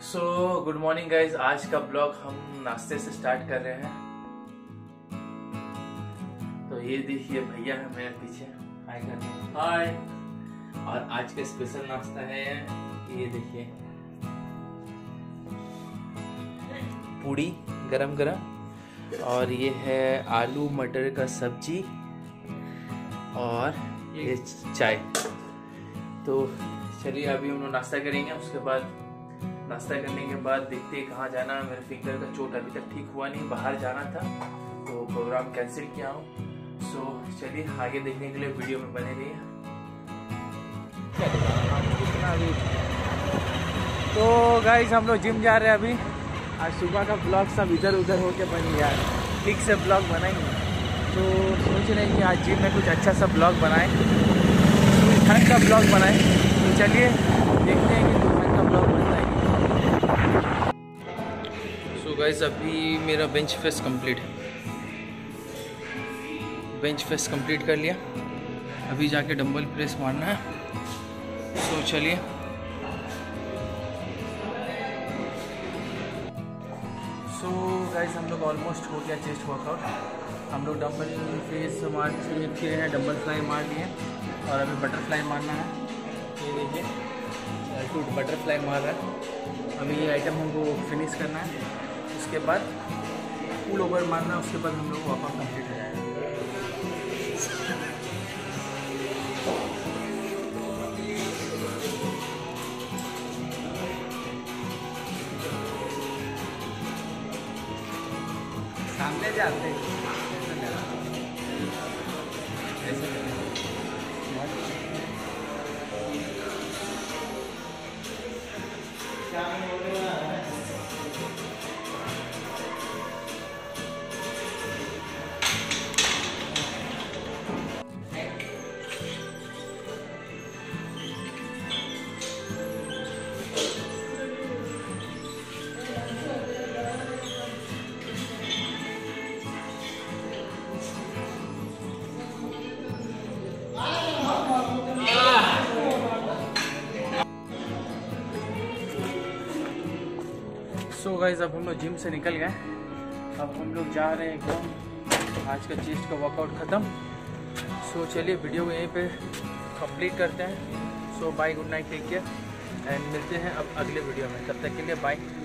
So good morning guys. आज का blog हम नाश्ते से स्टार्ट कर रहे हैं। तो ये देखिए भैया है मेरे पीछे, हाय करते हैं, हाय। और आज का स्पेशल नाश्ता है ये देखिए, पूड़ी गरम गरम, और ये है आलू मटर का सब्जी और ये चाय। तो चलिए अभी हम लोग नाश्ता करेंगे, उसके बाद नाश्ता करने के बाद देखते हैं कहाँ जाना है। मेरे फिंगर का चोट अभी तक ठीक हुआ नहीं, बाहर जाना था तो प्रोग्राम कैंसिल किया हूँ। सो चलिए आगे देखने के लिए वीडियो में बने रहिए। तो गाइस हम लोग जिम जा रहे हैं अभी। आज सुबह का ब्लॉग सब इधर उधर होके बन गया, ठीक से ब्लॉग बनाएंगे। तो सोच रहे हैं कि आज जिम में कुछ अच्छा सा ब्लॉग बनाएं, ठंड का ब्लॉग बनाएं। तो चलिए देखते हैं कि ठंड का ब्लॉग बनता है। सो गाइस अभी मेरा बेंच प्रेस कंप्लीट है, बेंच प्रेस कंप्लीट कर लिया। अभी जाके डंबल प्रेस मारना है। सो चलिए गाइस हम लोग ऑलमोस्ट हो गया चेस्ट वर्कआउट। हम लोग डंबल फेस मार किए हैं, डंबल फ्लाई मार लिए और अभी बटरफ्लाई मारना है। ये देखिए बटरफ्लाई मार रहा है। अभी ये आइटम हमको फिनिश करना है, उसके बाद पुल ओवर मारना है, उसके बाद हम लोग वर्कआउट कंप्लीट हो जाएगा। सामने जाते हैं सो गाइस अब हम लोग जिम से निकल गए, अब हम लोग जा रहे हैं एकदम। आज का चेस्ट का वर्कआउट ख़त्म। सो चलिए वीडियो को यहीं पे कंप्लीट करते हैं। So bye, good night, take care and मिलते हैं अब अगले वीडियो में। तब तक के लिए बाय।